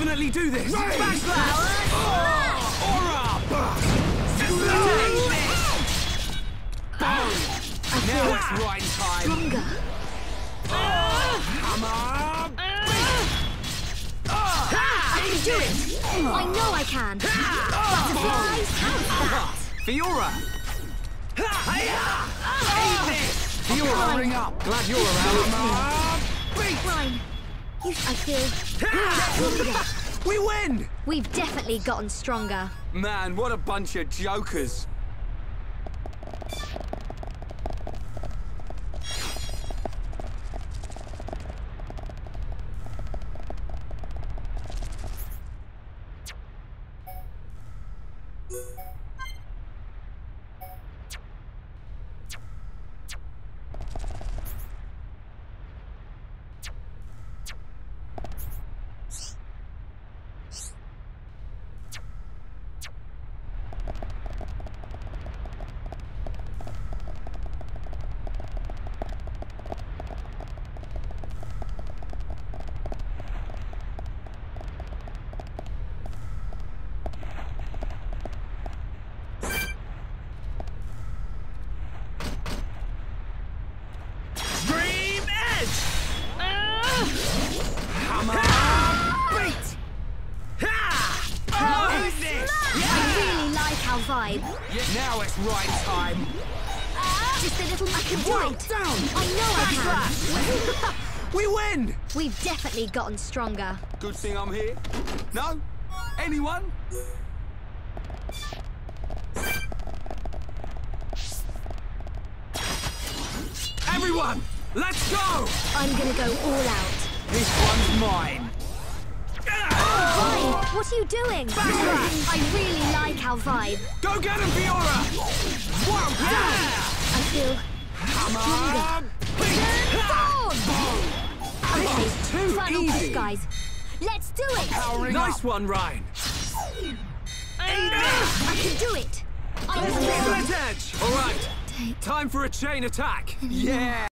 definitely do this. Backslash! Aura! Now it's right time. Stronger. Hammer! I can do it. I know I can. Butterflies, how's that? Fiora! Fiora, ring up. Glad you're around. Fine. I feel stronger. We win! We've definitely gotten stronger. Man, what a bunch of jokers. Vibe. Yeah, now it's right time. Just a little. I can do it. Down. I know I can. We win. We've definitely gotten stronger. Good thing I'm here. No? Anyone? Everyone, let's go. I'm gonna go all out. This one's mine. Vibe, what are you doing? Backslash. I really like our vibe. Go get him, Fiora! Whoa, I feel Hammer! Okay, too final easy. push, guys. Let's do it. Powering nice one, Ryan. I can do it. I'm Split edge. All right, time for a chain attack. Yeah.